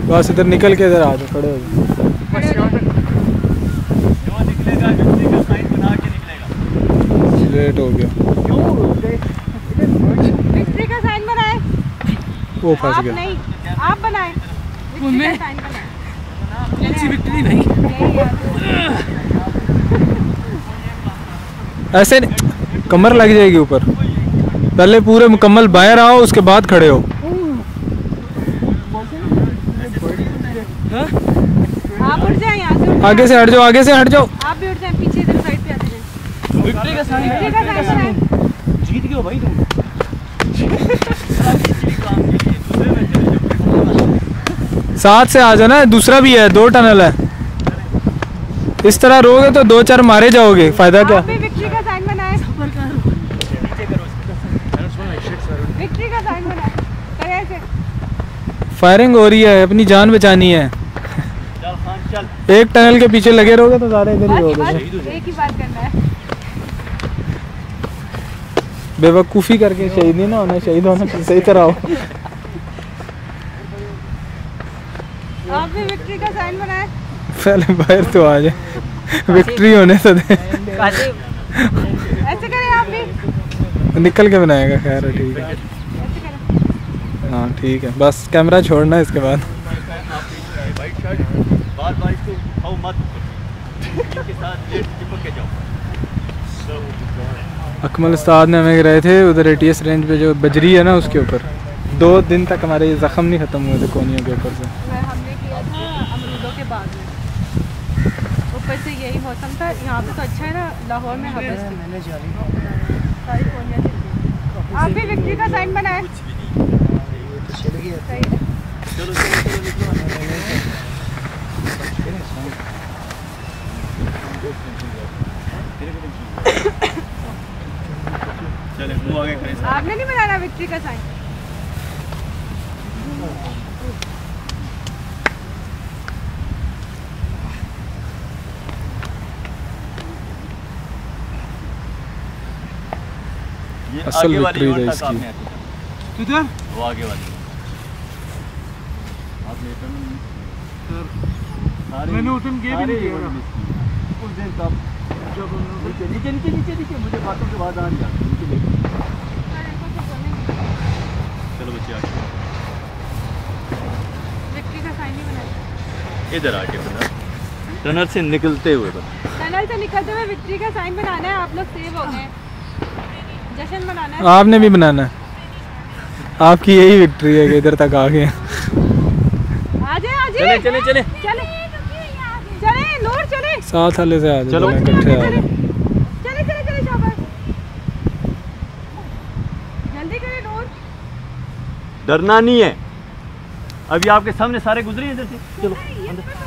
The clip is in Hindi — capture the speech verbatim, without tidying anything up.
बस इधर निकल के इधर आ जाओ, खड़े हो जाओ। लेट हो गया। विक्ट्री का साइन बनाए। वो फंस गया। नहीं, आप बनाए। विक्ट्री का साइन बनाए। कैसी विक्ट्री नहीं? ऐसे कमर लग जाएगी ऊपर। पहले पूरे मुकम्मल बाहर आओ, उसके बाद खड़े हो। आप उठ जाए यहाँ से। आगे से हट जाओ, आगे से हट जाओ। आप भी उठ जाए, पीछे इधर साइड पे आते जाए। विक्ट्री का साइन, विक्ट्री का साइन बनाए। जीत गए हो भाई तुम। साथ से आ जाओ ना, दूसरा भी है, दो टनल है। इस तरह रोगे तो दो चार मारे जाओगे, फायदा क्या? आप भी विक्ट्री का साइन बनाए। विक्ट्री का साइन बनाए। करे ऐसे। फायरिंग हो रही है, अपनी जान बचानी है। चल खान चल। एक टनल के पीछे लगे रहोगे तो सारे इधर ही बस, रहोगे। बस, एक ही बात करना है। बेवकूफ़ी करके शहीद नहीं ना होना, शहीद होना सही तरह हो। आप भी विक्ट्री का साइन बनाए। पहले बाहर तो आ जाए, विक्ट्री होने तो दे। ऐसे करें आप भी। निकल के बनाएगा, खैर है, ठीक है। ऐसे करें। हाँ ठीक है, बस कैमरा छोड़ना है इसके बाद। वाइट शर्ट बार बार इसको खाओ मत, इसके साथ लेट चिपक के जाओ। अकमल उस्ताद ने हमें गिराए थे उधर एटीएस रेंज पे, जो बजरी है ना उसके ऊपर। दो दिन तक हमारे ये ज़ख्म नहीं ख़त्म हुए थे कोनियों के ऊपर से। हमने किया था अमरूदों के बाग में। ऊपर से यही मौसम था। यहाँ पे तो अच्छा है ना, लाहौर में हवा है। सारी कोनियाँ चल रही हैं। आप भी विक्ट्री का साइन बनाए। सही है। चलो चलो चलो चले मुँह आगे करें। आपने नहीं बनाना विक्ट्री का साइन। ये असल आगे वाली विक्ट्री और है तक आपने इसकी। किधर? वो आगे वाली। मैंने उस दिन गेम नहीं किया उस दिन तब जब नीचे नीचे नीचे नीचे नीचे मुझे बातों के बाद आ रही है नीचे नीचे। चलो बच्चे आगे विक्ट्री का साइन नहीं बनाया। इधर आके बना टनल से निकलते हुए बना। टनल से निकलते हुए विक्ट्री का साइन बनाना है। आप लोग सेव हो गए, जश्न मनाना है। आपने भी बनाना है, आपकी यही विक्ट्री है कि इधर तक आ गए। आ जाए आ जाए। चले चले चले चले चले नूर चले। साथ वाले से आ जाओ, चलो। इकट्ठे आ चले जाओ। चले चले चले शाबाश। जल्दी करें नूर। डरना नहीं है, अभी आपके सामने सारे गुजरे इधर से। चलो अंदर।